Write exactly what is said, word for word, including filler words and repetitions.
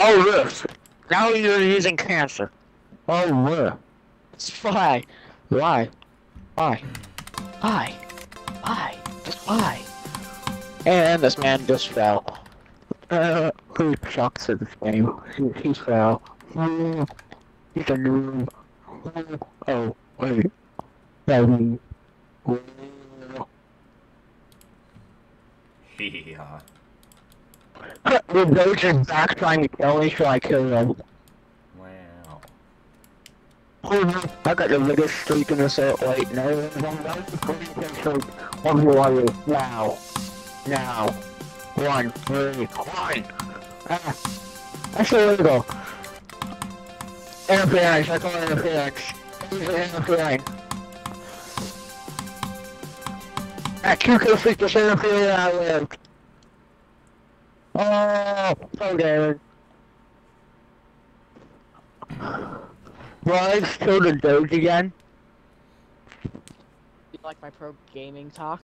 Oh, this. Now you're using cancer. Oh, yeah. It's why? Why? Why? Why? Why? Just why? And this man just fell. Uh, who sucks at this game? He, he fell. Hmm, he's a noob. Hmm, oh, wait. Baby. Yeah. The Doge is back trying to kill me, so I kill him. Wow. Oh, I got the biggest streak in this set. Wait, no, I'm not the first streak. One more now. Now. One, three, one. Ah, that's illegal. Interference, I call it interference. He's interfering. At two kill streak, just interfering, I lived. Oh, so damage. Well, I killed the Doge again. You like my pro gaming talk?